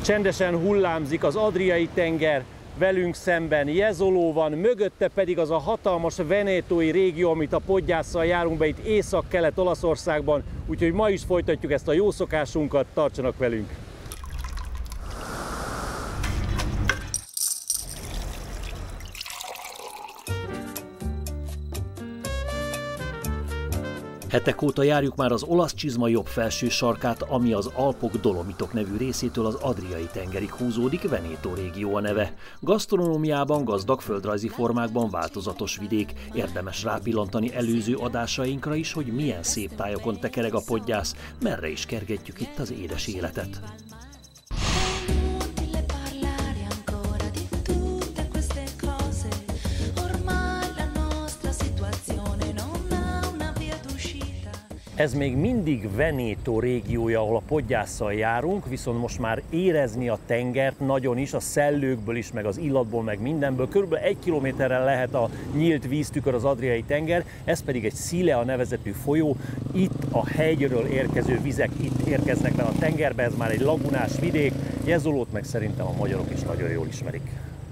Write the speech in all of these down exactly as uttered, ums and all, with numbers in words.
Csendesen hullámzik az Adriai-tenger, velünk szemben Jesolo van, mögötte pedig az a hatalmas venétói régió, amit a Podgyasszal járunk be itt Észak-Kelet-Olaszországban, úgyhogy ma is folytatjuk ezt a jó szokásunkat, tartsanak velünk! Hetek óta járjuk már az olasz csizma jobb felső sarkát, ami az Alpok Dolomitok nevű részétől az Adriai-tengerig húzódik, Venétó régió a neve. Gasztronómiában gazdag földrajzi formákban változatos vidék. Érdemes rápillantani előző adásainkra is, hogy milyen szép tájokon tekereg a Podgyász, merre is kergetjük itt az édes életet. Ez még mindig Venétó régiója, ahol a Podgyasszal járunk, viszont most már érezni a tengert nagyon is, a szellőkből is, meg az illatból, meg mindenből. Körülbelül egy kilométerrel lehet a nyílt víztükör, az Adriai-tenger, ez pedig egy Szilea nevezetű folyó. Itt a hegyről érkező vizek itt érkeznek be a tengerbe, ez már egy lagunás vidék. Jesolót meg szerintem a magyarok is nagyon jól ismerik.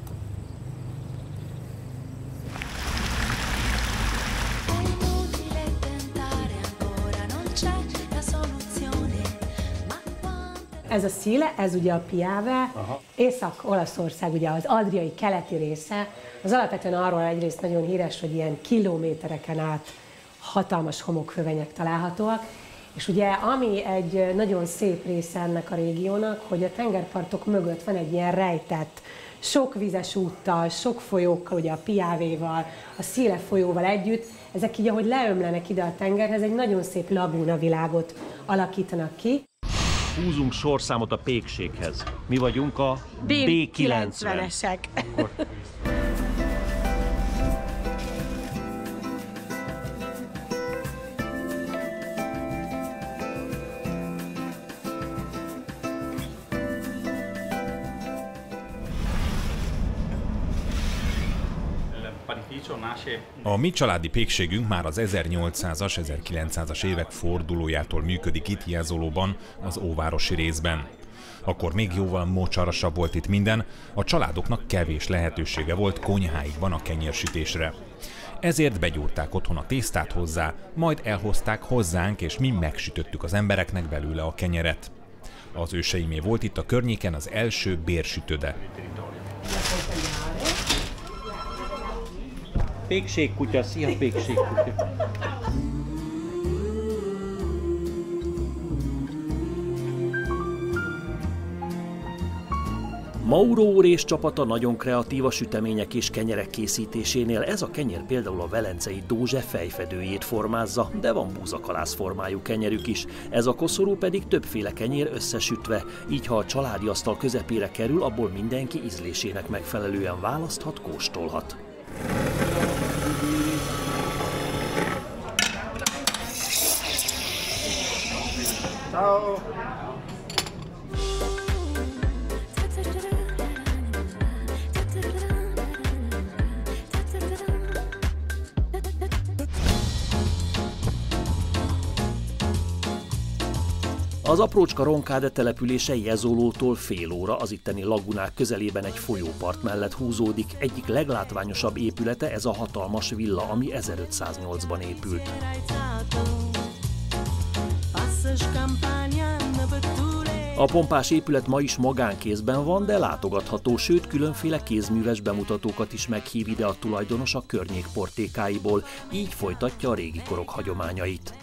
Ez a Szile, ez ugye a Piave, Észak-Olaszország, ugye az Adriai keleti része, az alapvetően arról egyrészt nagyon híres, hogy ilyen kilométereken át hatalmas homokhövenyek találhatóak, és ugye ami egy nagyon szép része ennek a régiónak, hogy a tengerpartok mögött van egy ilyen rejtett, sok vizes úttal, sok folyókkal, ugye a Piavéval, a Szile folyóval együtt, ezek így, ahogy leömlenek ide a tengerhez, egy nagyon szép lagúna világot alakítanak ki. Húzunk sorszámot a pékséghez. Mi vagyunk a bé kilencvenesek. A mi családi pékségünk már az ezernyolcszázas, ezerkilencszázas évek fordulójától működik itt Jesolóban, az óvárosi részben. Akkor még jóval mocsarasabb volt itt minden, a családoknak kevés lehetősége volt konyháikban a kenyérsütésre. Ezért begyúrták otthon a tésztát hozzá, majd elhozták hozzánk, és mi megsütöttük az embereknek belőle a kenyeret. Az őseimé volt itt a környéken az első bérsütöde. Pékségkutya, szia pékségkutya! Mauro úr és csapata nagyon kreatív a sütemények és kenyerek készítésénél. Ez a kenyér például a velencei Dózse fejfedőjét formázza, de van búzakalász formájú kenyerük is. Ez a koszorú pedig többféle kenyér összesütve, így ha a családi asztal közepére kerül, abból mindenki ízlésének megfelelően választhat, kóstolhat. Ciao. Az aprócska Roncade települése Jesolótól fél óra, az itteni lagunák közelében egy folyópart mellett húzódik. Egyik leglátványosabb épülete ez a hatalmas villa, ami ezerötszáznyolcban épült. A pompás épület ma is magánkézben van, de látogatható, sőt különféle kézműves bemutatókat is meghív ide a tulajdonos a környék portékáiból, így folytatja a régi korok hagyományait.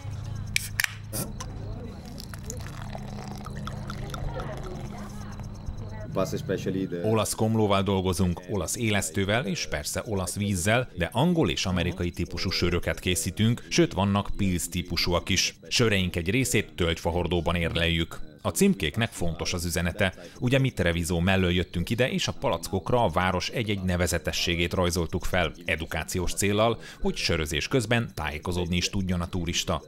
Olasz komlóval dolgozunk, olasz élesztővel és persze olasz vízzel, de angol és amerikai típusú söröket készítünk, sőt vannak Pils típusúak is. Söreink egy részét tölgyfahordóban érleljük. A címkéknek fontos az üzenete. Ugye mi Treviso mellől jöttünk ide, és a palackokra a város egy-egy nevezetességét rajzoltuk fel, edukációs céllal, hogy sörözés közben tájékozódni is tudjon a turista.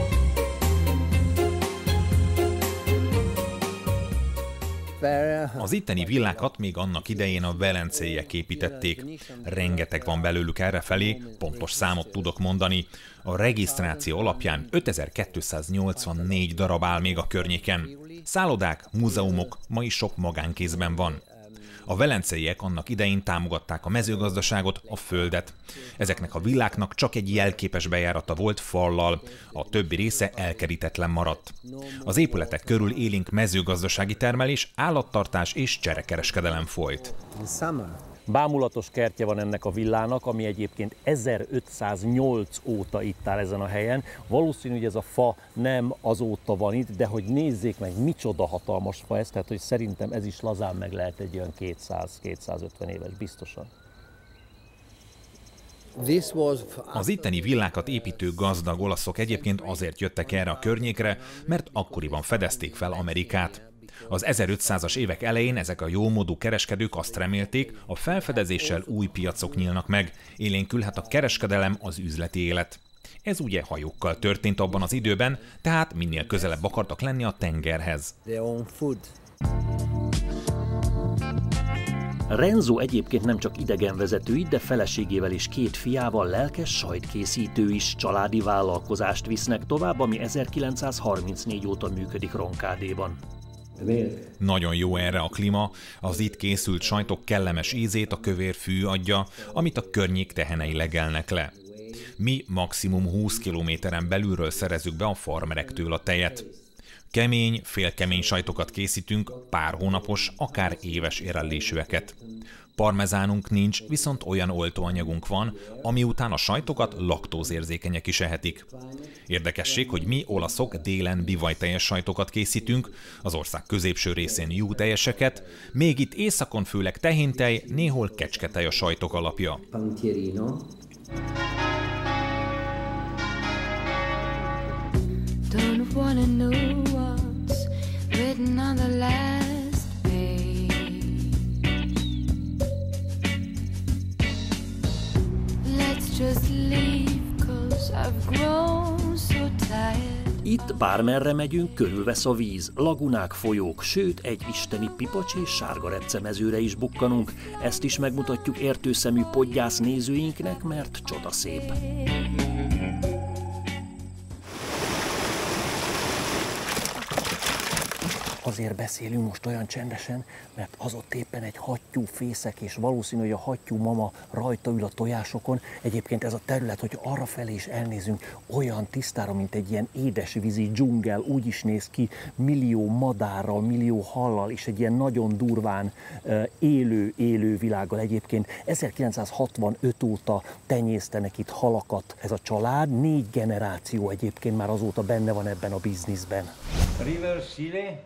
Az Az itteni villákat még annak idején a velenceiek építették. Rengeteg van belőlük errefelé, pontos számot tudok mondani. A regisztráció alapján ötezer-kétszáznyolcvannégy darab áll még a környéken. Szállodák, múzeumok, ma is sok magánkézben van. A velenceiek annak idején támogatták a mezőgazdaságot, a földet. Ezeknek a villáknak csak egy jelképes bejárata volt fallal, a többi része elkerítetlen maradt. Az épületek körül élénk mezőgazdasági termelés, állattartás és cserekereskedelem folyt. Bámulatos kertje van ennek a villának, ami egyébként ezerötszáznyolc óta itt áll ezen a helyen. Valószínű, hogy ez a fa nem azóta van itt, de hogy nézzék meg, micsoda hatalmas fa ez, tehát hogy szerintem ez is lazán meg lehet egy olyan kétszáz-kétszázötven éves, biztosan. Az itteni villákat építő gazdag olaszok egyébként azért jöttek erre a környékre, mert akkoriban fedezték fel Amerikát. Az ezerötszázas évek elején ezek a jómódú kereskedők azt remélték, a felfedezéssel új piacok nyílnak meg, élénkülhet a kereskedelem, az üzleti élet. Ez ugye hajókkal történt abban az időben, tehát minél közelebb akartak lenni a tengerhez. Renzo egyébként nem csak idegenvezető itt, de feleségével és két fiával lelkes sajtkészítő is, családi vállalkozást visznek tovább, ami ezerkilencszázharmincnégy óta működik Roncadéban. Nagyon jó erre a klíma, az itt készült sajtok kellemes ízét a kövér fű adja, amit a környék tehenei legelnek le. Mi maximum húsz kilométeren belülről szerezzük be a farmerektől a tejet. Kemény, félkemény sajtokat készítünk, pár hónapos, akár éves érellésűeket. Parmezánunk nincs, viszont olyan oltóanyagunk van, ami után a sajtokat laktózérzékenyek is ehetik. Érdekesség, hogy mi olaszok délen bivajteljes sajtokat készítünk, az ország középső részén juhtejeseket, még itt északon főleg tehéntej, néhol kecsketej a sajtok alapja. Don't wanna know what's written on the last page. Let's just leave, 'cause I've grown so tired. Itt bármerre megyünk, körülvesz a víz, lagunák, folyók, sőt egy isteni pipacs és sárgarepce mezőre is bukkanunk. Ezt is megmutatjuk értőszemű podgyász nézőinknek, mert csodaszép. Azért beszélünk most olyan csendesen, mert az ott éppen egy hattyú fészek, és valószínű, hogy a hattyú mama rajta ül a tojásokon. Egyébként ez a terület, hogy arrafelé is elnézünk, olyan tisztára, mint egy ilyen édesvízi dzsungel, úgy is néz ki, millió madárral, millió hallal, és egy ilyen nagyon durván élő, élő világgal. Egyébként ezerkilencszázhatvanöt óta tenyésztenek itt halakat. Ez a család, négy generáció egyébként már azóta benne van ebben a bizniszben. River Sile.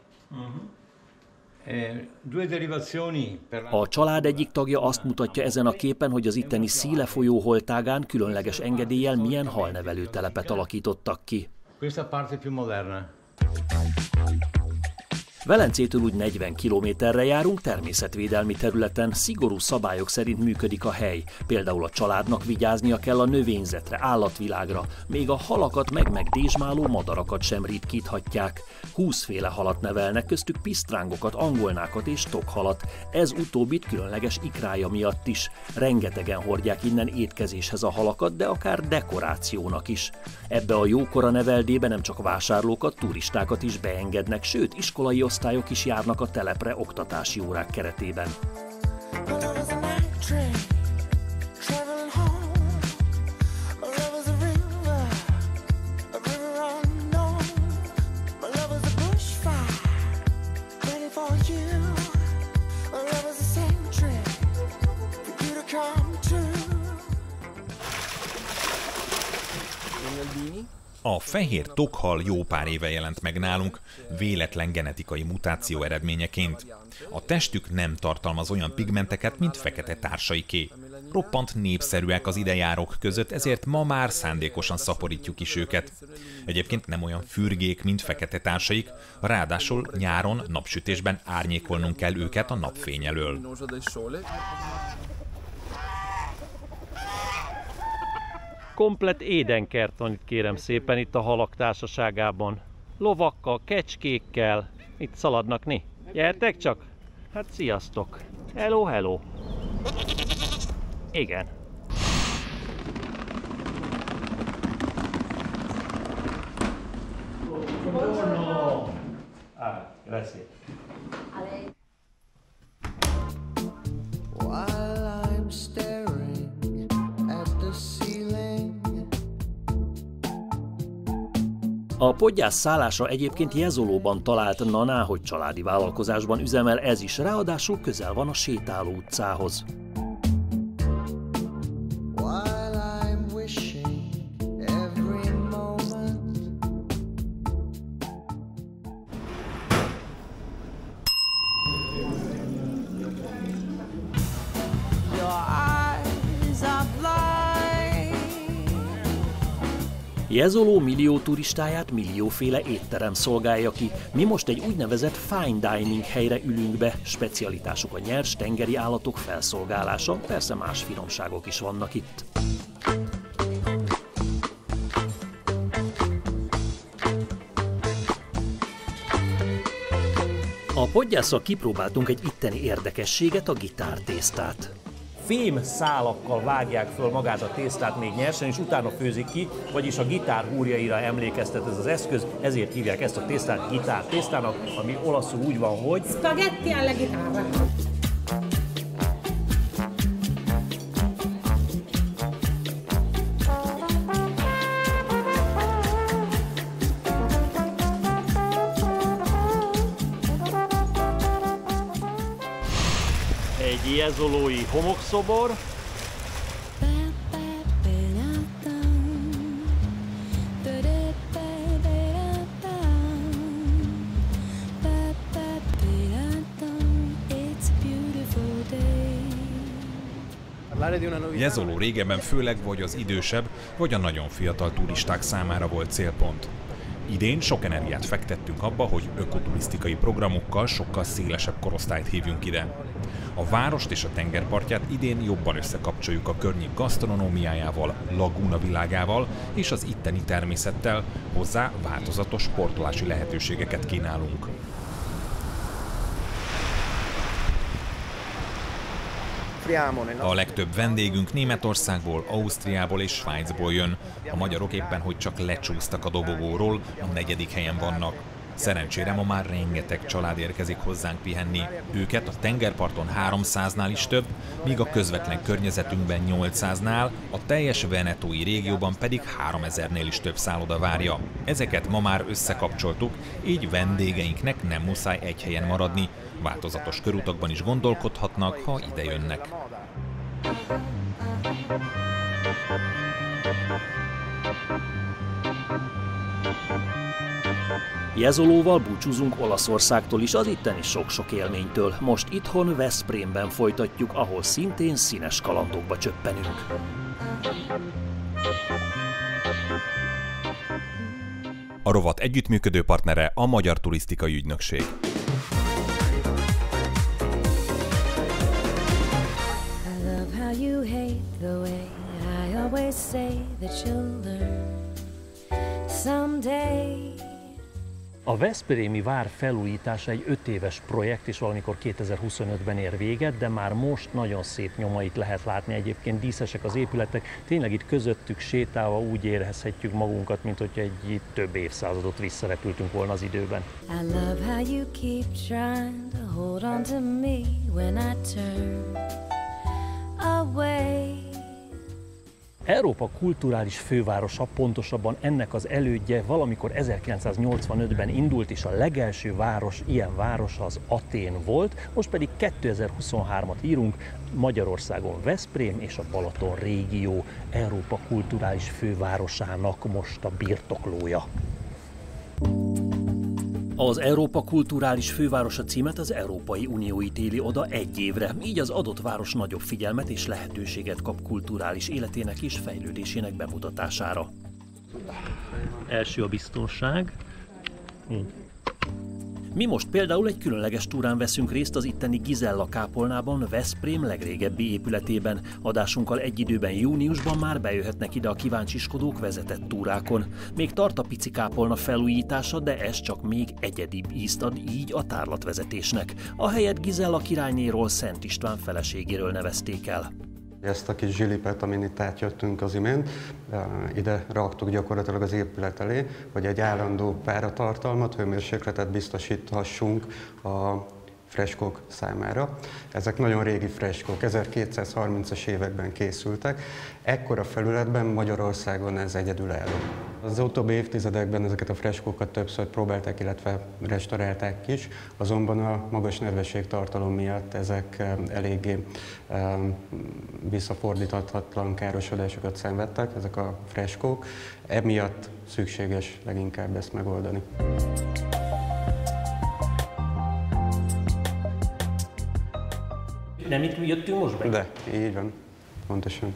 A család egyik tagja azt mutatja ezen a képen, hogy az itteni Sile folyó holtágán különleges engedéllyel milyen halnevelő telepet alakítottak ki. Velencétől úgy negyven kilométerre járunk, természetvédelmi területen, szigorú szabályok szerint működik a hely. Például a családnak vigyáznia kell a növényzetre, állatvilágra, még a halakat meg-meg dézsmáló madarakat sem ritkíthatják. Húszféle halat nevelnek, köztük pisztrángokat, angolnákat és tokhalat. Ez utóbbit különleges ikrája miatt is. Rengetegen hordják innen étkezéshez a halakat, de akár dekorációnak is. Ebbe a jókora neveldébe nem csak vásárlókat, turistákat is beengednek, sőt, iskolai osztályok is járnak a telepre oktatási órák keretében. A fehér tokhal jó pár éve jelent meg nálunk, véletlen genetikai mutáció eredményeként. A testük nem tartalmaz olyan pigmenteket, mint fekete társaiké. Roppant népszerűek az idejárók között, ezért ma már szándékosan szaporítjuk is őket. Egyébként nem olyan fürgék, mint fekete társaik, ráadásul nyáron napsütésben árnyékolnunk kell őket a napfény elől. Komplett édenkert van itt, kérem szépen, itt a halak társaságában. Lovakkal, kecskékkel, itt szaladnak, né? Gyertek csak! Hát sziasztok! Hello, hello! Igen. Buongiorno! Ah, grazie. While I'm staring at the ceiling. A podgyász szállása egyébként Jezolóban talált Nana, hogy családi vállalkozásban üzemel, ez is ráadásul közel van a sétáló utcához. While I'm wishing every moment. Your eyes are blind. Jezoló millió turistáját millióféle étterem szolgálja ki. Mi most egy úgynevezett fine dining helyre ülünk be, specialitásuk a nyers tengeri állatok felszolgálása, persze más finomságok is vannak itt. A podgyásszal kipróbáltunk egy itteni érdekességet, a gitártésztát. Fém szálakkal vágják föl magát a tésztát még nyersen, és utána főzik ki, vagyis a gitár húrjaira emlékeztet ez az eszköz, ezért hívják ezt a tésztát gitártésztának, ami olaszul úgy van, hogy Spaghetti alla chitarra. egy jezolói homokszobor. Jezoló régebben főleg vagy az idősebb, vagy a nagyon fiatal turisták számára volt célpont. Idén sok energiát fektettünk abba, hogy ökoturisztikai programokkal sokkal szélesebb korosztályt hívjunk ide. A várost és a tengerpartját idén jobban összekapcsoljuk a környék gasztronómiájával, lagúna világával és az itteni természettel, hozzá változatos sportolási lehetőségeket kínálunk. A legtöbb vendégünk Németországból, Ausztriából és Svájcból jön. A magyarok éppen hogy csak lecsúsztak a dobogóról, a negyedik helyen vannak. Szerencsére ma már rengeteg család érkezik hozzánk pihenni. Őket a tengerparton háromszáznál is több, míg a közvetlen környezetünkben nyolcszáznál, a teljes venetói régióban pedig háromezernél is több szálloda várja. Ezeket ma már összekapcsoltuk, így vendégeinknek nem muszáj egy helyen maradni. Változatos körutakban is gondolkodhatnak, ha ide jönnek. Jezolóval búcsúzunk Olaszországtól is, az itteni sok-sok élménytől. Most itthon Veszprémben folytatjuk, ahol szintén színes kalandokba csöppenünk. A rovat együttműködő partnere a Magyar Turisztikai Ügynökség. A veszprémi vár felújítása egy öt éves projekt, és valamikor kétezer-huszonötben ér véget, de már most nagyon szép nyomait lehet látni. Egyébként díszesek az épületek, tényleg itt közöttük sétálva úgy érezhetjük magunkat, mint hogyha egy több évszázadot visszarepültünk volna az időben. I love how you keep trying to hold on to me when I turn away. Európa kulturális fővárosa, pontosabban ennek az elődje valamikor ezerkilencszáznyolcvanötben indult, és a legelső város, ilyen város az Atén volt, most pedig kétezer-huszonhármat írunk, Magyarországon Veszprém és a Balaton régió Európa kulturális fővárosának most a birtoklója. Az Európa kulturális fővárosa címet az Európai Unió ítéli oda egy évre, így az adott város nagyobb figyelmet és lehetőséget kap kulturális életének és fejlődésének bemutatására. Első a biztonság. Mi most például egy különleges túrán veszünk részt az itteni Gizella kápolnában, Veszprém legrégebbi épületében. Adásunkkal egy időben júniusban már bejöhetnek ide a kíváncsiskodók vezetett túrákon. Még tart a pici kápolna felújítása, de ez csak még egyedibb ízt ad így a tárlatvezetésnek. A helyet Gizella királynéról, Szent István feleségéről nevezték el. Ezt a kis zsilipet, amin itt átjöttünk az imént, ide raktuk gyakorlatilag az épület elé, hogy egy állandó páratartalmat, hőmérsékletet biztosíthassunk a freskók számára. Ezek nagyon régi freskók, ezerkétszázharmincas években készültek. Ekkora felületben Magyarországon ez egyedülálló. Az utóbbi évtizedekben ezeket a freskókat többször próbálták, illetve restaurálták is, azonban a magas nedvességtartalom miatt ezek eléggé visszafordíthatatlan károsodásokat szenvedtek, ezek a freskók. Emiatt szükséges leginkább ezt megoldani. Nem itt jöttünk most be? De, így van, pontosan.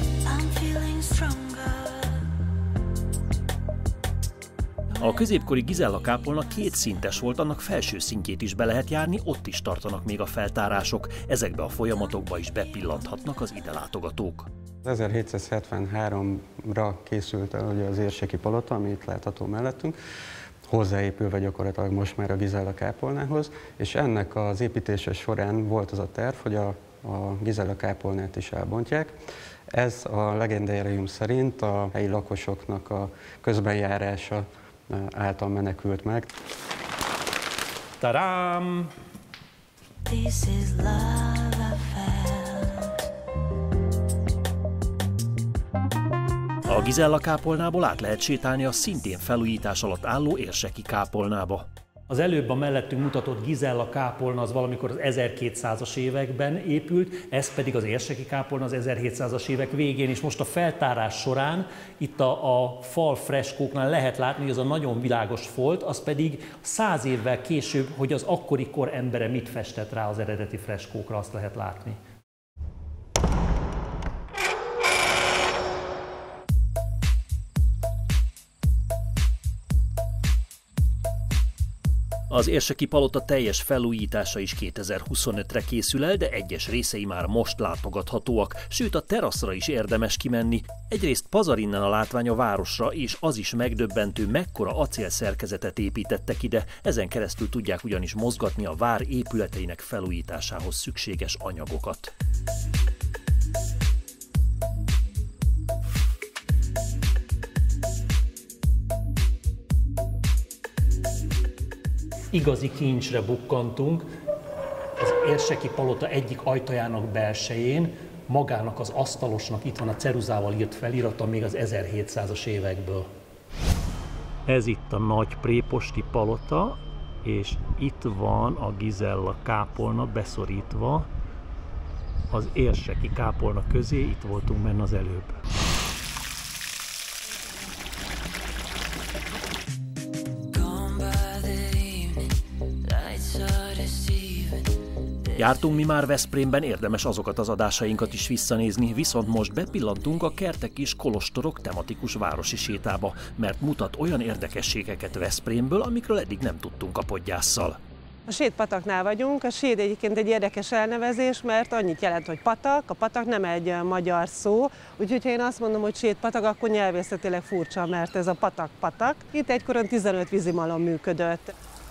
A középkori Gizella kápolna kétszintes volt, annak felső szintjét is be lehet járni, ott is tartanak még a feltárások. Ezekbe a folyamatokba is bepillanthatnak az ide látogatók. ezerhétszázhetvenháromra készült el ugye az érseki palota, ami itt látható mellettünk, hozzáépülve gyakorlatilag most már a Gizella kápolnához, és ennek az építése során volt az a terv, hogy a, a Gizella kápolnát is elbontják. Ez a legendárium szerint a helyi lakosoknak a közbenjárása által menekült meg. Tadám! This is love I felt. A Gizella kápolnából át lehet sétálni a szintén felújítás alatt álló érseki kápolnába. Az előbb a mellettünk mutatott Gizella kápolna az valamikor az ezerkétszázas években épült, ez pedig az érseki kápolna az ezerhétszázas évek végén, és most a feltárás során itt a, a fal freskóknál lehet látni, hogy az a nagyon világos folt, az pedig száz évvel később, hogy az akkori kor embere mit festett rá az eredeti freskókra, azt lehet látni. Az érseki palota teljes felújítása is kétezer-huszonötre készül el, de egyes részei már most látogathatóak, sőt a teraszra is érdemes kimenni. Egyrészt pazar innen a látvány a városra, és az is megdöbbentő, mekkora acélszerkezetet építettek ide, ezen keresztül tudják ugyanis mozgatni a vár épületeinek felújításához szükséges anyagokat. Igazi kincsre bukkantunk, az érseki palota egyik ajtajának belsején, magának az asztalosnak itt van a ceruzával írt felirata még az ezerhétszázas évekből. Ez itt a nagy préposti palota, és itt van a Gizella kápolna beszorítva az érseki kápolna közé, itt voltunk benne az előbb. Jártunk mi már Veszprémben, érdemes azokat az adásainkat is visszanézni, viszont most bepillantunk a Kertek és Kolostorok tematikus városi sétába, mert mutat olyan érdekességeket Veszprémből, amikről eddig nem tudtunk a Podgyásszal. A Séd-pataknál vagyunk. A Séd egyébként egy érdekes elnevezés, mert annyit jelent, hogy patak. A patak nem egy magyar szó, úgyhogy ha én azt mondom, hogy Séd-patak, akkor nyelvészetileg furcsa, mert ez a patak-patak. Itt egykoron tizenöt vízimalom működött.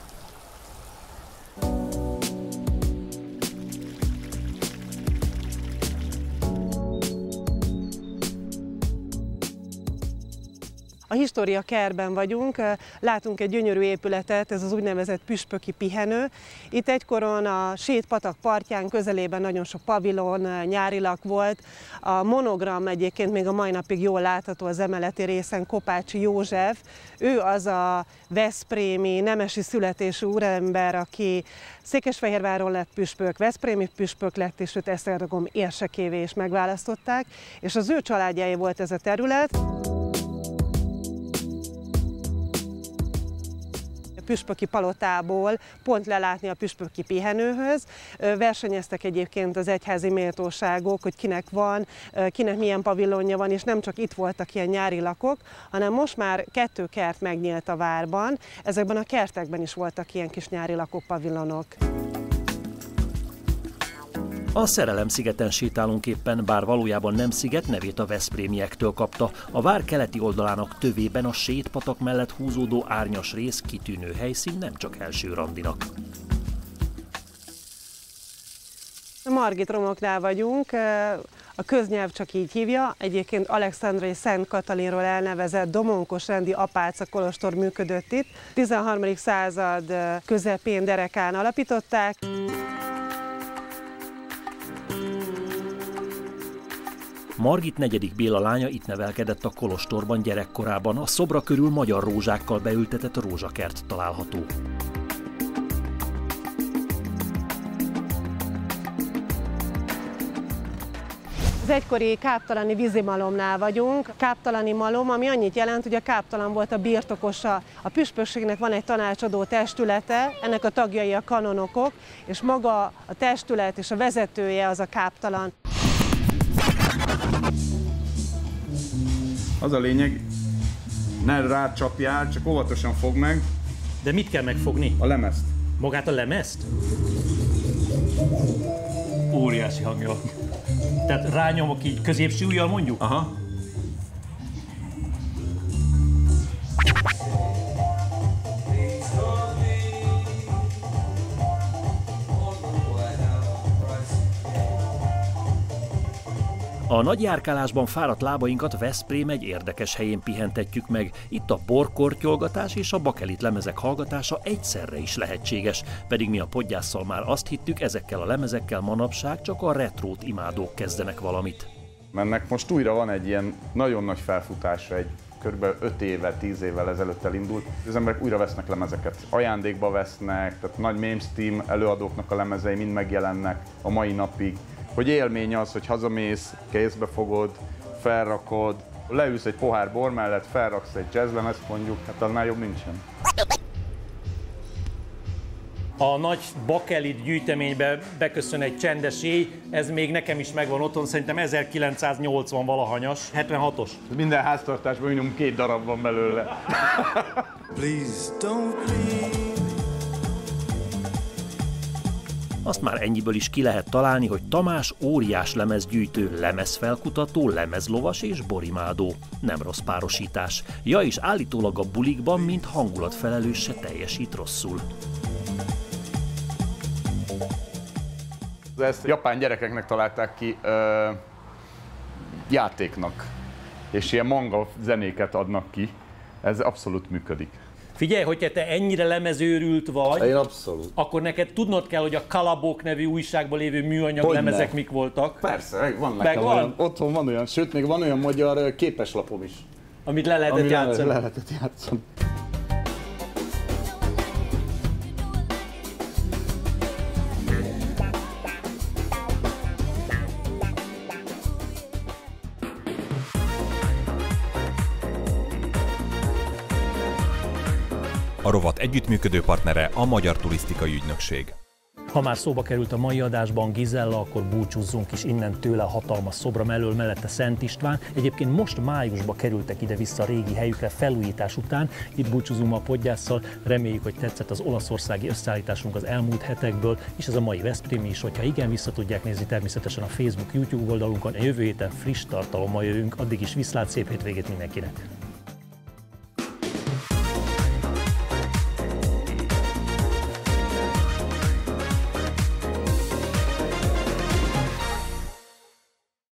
A História Kertben vagyunk, látunk egy gyönyörű épületet, ez az úgynevezett püspöki pihenő. Itt egykoron a Séd-patak partján közelében nagyon sok pavilon, nyárilak volt. A monogram egyébként még a mai napig jól látható az emeleti részen, Kopácsi József. Ő az a veszprémi, nemesi születésű úrember, aki Székesfehérváron lett püspök, veszprémi püspök lett, és őt Esztergom érsekévé is megválasztották, és az ő családjáé volt ez a terület. püspöki palotából pont lelátni a püspöki pihenőhöz. Versenyeztek egyébként az egyházi méltóságok, hogy kinek van, kinek milyen pavilonja van, és nem csak itt voltak ilyen nyári lakok, hanem most már kettő kert megnyílt a várban. Ezekben a kertekben is voltak ilyen kis nyári lakók, pavilonok. A Szerelem-szigeten sétálunk éppen, bár valójában nem sziget, nevét a veszprémiektől kapta. A vár keleti oldalának tövében a sétpatak mellett húzódó árnyas rész kitűnő helyszín, nem csak első randinak. Margit romoknál vagyunk, a köznyelv csak így hívja. Egyébként Alexandrai Szent Katalinról elnevezett domonkos rendi apáca kolostor működött itt. tizenharmadik század közepén derekán alapították. Margit negyedik Béla lánya itt nevelkedett a kolostorban gyerekkorában, a szobra körül magyar rózsákkal beültetett rózsakert található. Az egykori káptalani vízimalomnál vagyunk. Káptalani malom, ami annyit jelent, hogy a káptalan volt a birtokosa. A püspökségnek van egy tanácsadó testülete, ennek a tagjai a kanonokok, és maga a testület és a vezetője az a káptalan. Az a lényeg, ne rácsapjál, csak óvatosan fogd meg. De mit kell megfogni? A lemezt. Magát a lemezt? Óriási hangja. Tehát rányomok így középső ujjal mondjuk? Aha. A nagy járkálásban fáradt lábainkat Veszprém egy érdekes helyén pihentetjük meg. Itt a borkortyolgatás és a bakelit lemezek hallgatása egyszerre is lehetséges, pedig mi a Podgyásszal már azt hittük, ezekkel a lemezekkel manapság csak a retrót imádók kezdenek valamit. Ennek most újra van egy ilyen nagyon nagy felfutása, egy kb. öt évvel, tíz évvel ezelőtt elindult. Az emberek újra vesznek lemezeket, ajándékba vesznek, tehát nagy mainstream előadóknak a lemezei mind megjelennek a mai napig. Hogy élmény az, hogy hazamész, kézbe fogod, felrakod, leülsz egy pohár bor mellett, felraksz egy jazzlemezt mondjuk, hát annál jobb nincsen. A nagy bakelit gyűjteménybe beköszön egy csendes éj, ez még nekem is megvan otthon, szerintem ezerkilencszáznyolcvan valahanyas, hetvenhatos. Minden háztartásban minimum két darab van belőle. Please don't please. Azt már ennyiből is ki lehet találni, hogy Tamás óriás lemezgyűjtő, lemezfelkutató, lemezlovas és borimádó. Nem rossz párosítás. Ja, és állítólag a bulikban, mint hangulatfelelős se teljesít rosszul. Ezt japán gyerekeknek találták ki ö, játéknak, és ilyen manga zenéket adnak ki. Ez abszolút működik. Figyelj, hogyha te ennyire lemezőrült vagy, én abszolút. Akkor neked tudnod kell, hogy a Kalabok nevű újságban lévő műanyag Hogyne? lemezek mik voltak. Persze, van Meg nekem van? olyan, otthon van olyan, sőt még van olyan magyar képeslapom is. Amit le lehetett Ami játszani. Le, le lehetett játszani. A rovat együttműködő partnere a Magyar Turisztikai Ügynökség. Ha már szóba került a mai adásban Gizella, akkor búcsúzzunk is innen tőle a hatalmas szobra mellől, mellette Szent István. Egyébként most májusban kerültek ide-vissza a régi helyükre felújítás után. Itt búcsúzunk a Podgyásszal, reméljük, hogy tetszett az olaszországi összeállításunk az elmúlt hetekből, és ez a mai veszprémi is, hogyha igen, vissza tudják nézni természetesen a Facebook, YouTube oldalunkon. A jövő héten friss tartalommal jövünk, addig is viszlát, szép hétvégét mindenkinek!